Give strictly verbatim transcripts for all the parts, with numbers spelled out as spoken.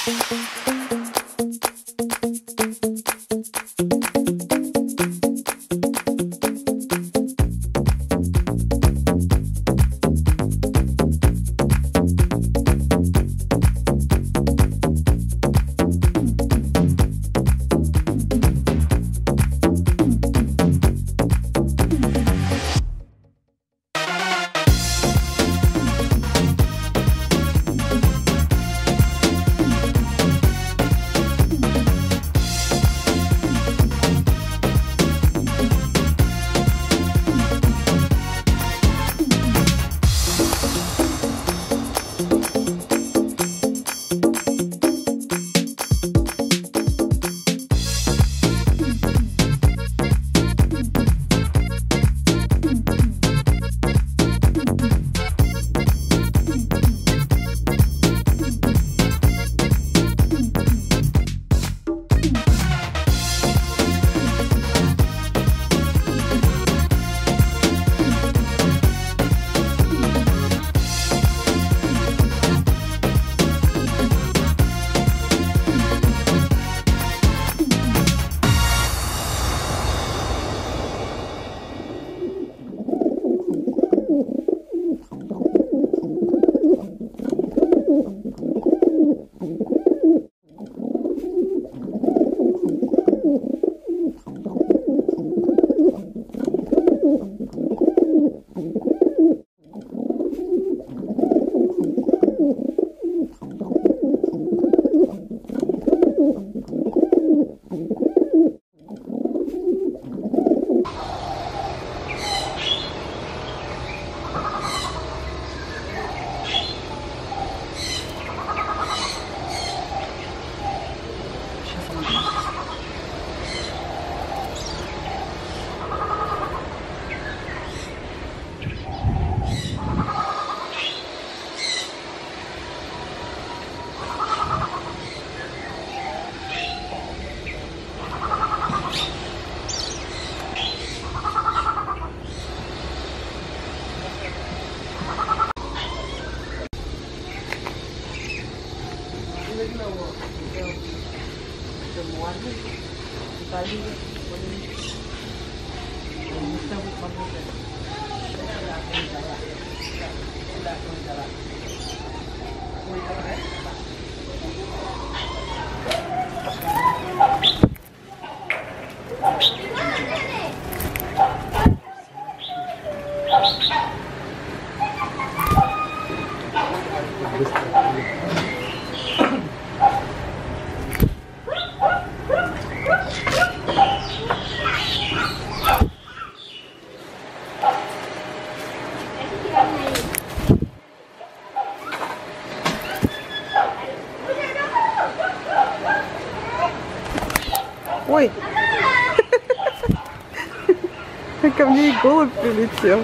Ой! Ко мне и голубь прилетел.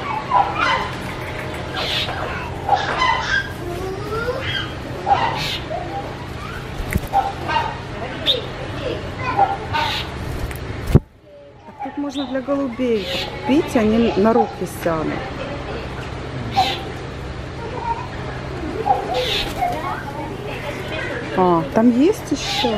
А тут можно для голубей купить, они на руки сядут. А, там есть еще?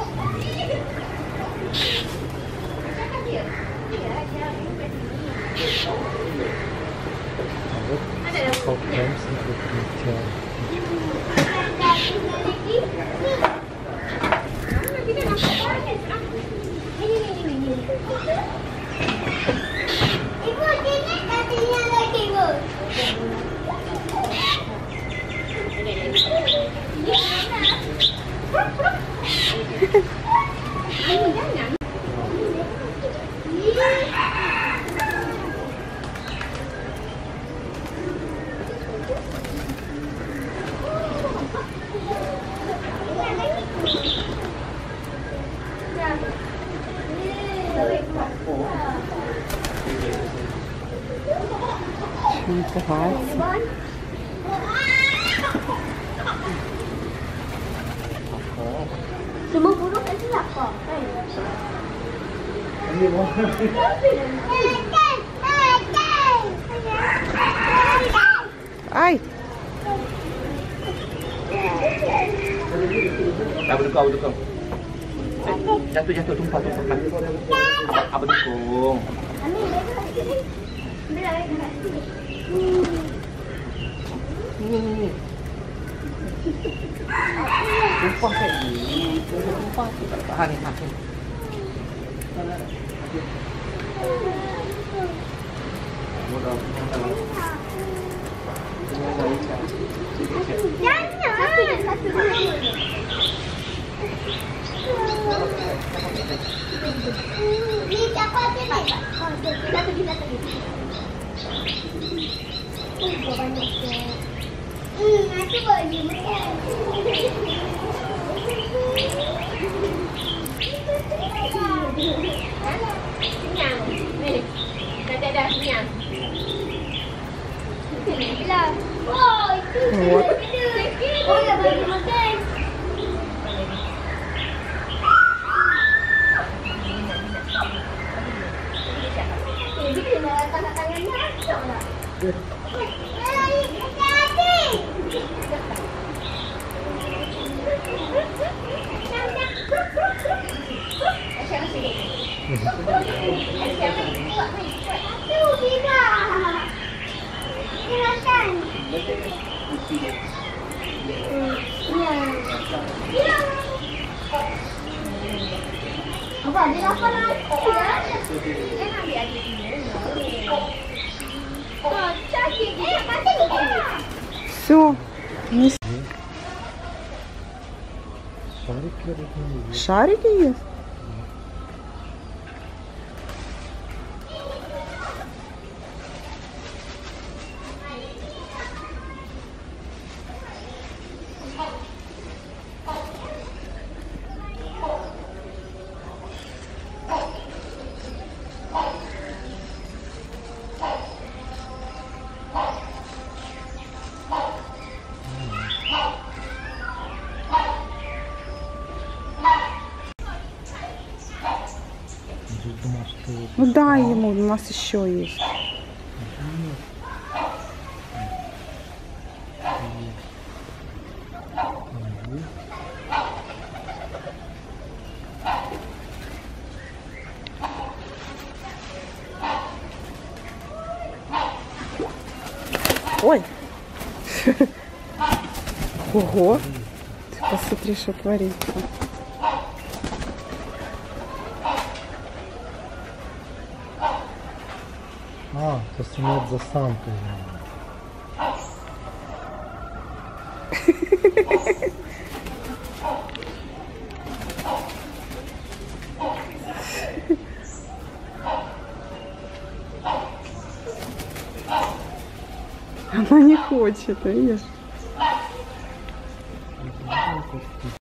Не пугается. Semua burung kat sini apa? Ай! Abang dukung, abang dukung. Jatuh, jatuh, tumpah, tumpah. Abang dukung. Ni, ni, ni. Tumpah kan ni. Tumpah tu tak tahan ni. Ha, ni. Bodoh. Jangan. Satu je, satu je. Ni siapa dia ni? Satu je, satu je. Oh, banyak je. Hmm, aku boleh makan. Kenyang. Ni. Dah dah dah kenyang. Lah. Oh, itu. Вот. Oh, dah bagi makan. Eh, dia nak letak tangannya acak tak? Apa dia lapar lagi ya? Jangan ambil adik dia. Oh, cantik dia. Macam ni. Все. Не... Шарики. Шарики есть? Ну дай ему, у нас еще есть. Ой! Ого! Ты посмотри, что творится. А, то самец за самкой. Она не хочет, видишь?